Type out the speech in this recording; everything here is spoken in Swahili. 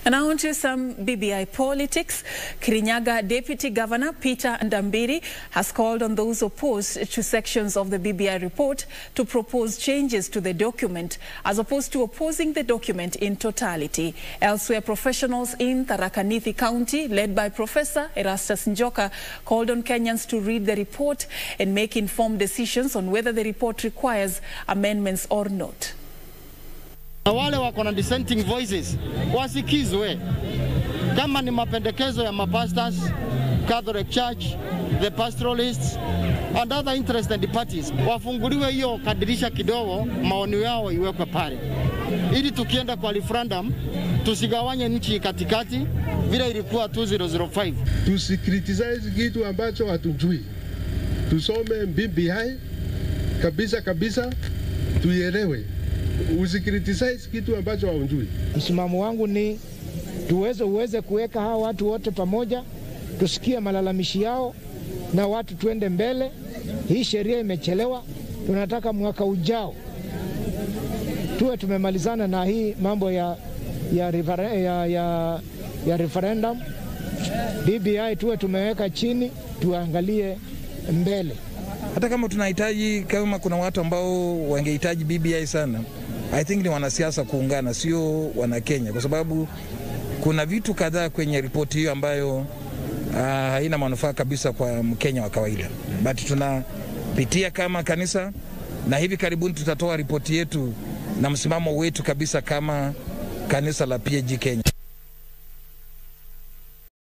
And now on to some BBI politics. Kirinyaga Deputy Governor Peter Ndambiri has called on those opposed to sections of the BBI report to propose changes to the document as opposed to opposing the document in totality. Elsewhere, professionals in Tharaka Nithi County, led by Professor Erastus Njoka, called on Kenyans to read the report and make informed decisions on whether the report requires amendments or not. Na wale wako na dissenting voices wasikizwe. Kama ni mapendekezo ya mapastors, Catholic Church, the pastoralists and other interested parties, wafunguliwe hiyo kadirisha kidogo, maoni yao iwekwe pale, ili tukienda kwa referendum tusigawanye nchi katikati vile ilikuwa 2005. Tusikriticize kitu ambacho hatujui. Tusome BBI kabisa tuielewe. Usikriticize kitu ambacho haujui. Msimamo wangu ni uweze kuweka hawa watu wote pamoja, tusikie malalamishi yao na watu tuende mbele. Hii sheria imechelewa, tunataka mwaka ujao tuwe tumemalizana na hii mambo ya referendum. BBI tuwe tumeweka chini, tuangalie mbele. Hata kama tunahitaji, kama kuna watu ambao wangehitaji BBI sana, I think ni wanasiasa kuungana, sio wana Kenya, kwa sababu kuna vitu kadhaa kwenye ripoti hiyo ambayo haina manufaa kabisa kwa Mkenya wa kawaida. But tunapitia kama kanisa, na hivi karibuni tutatoa ripoti yetu na msimamo wetu kabisa kama kanisa la PAG Kenya.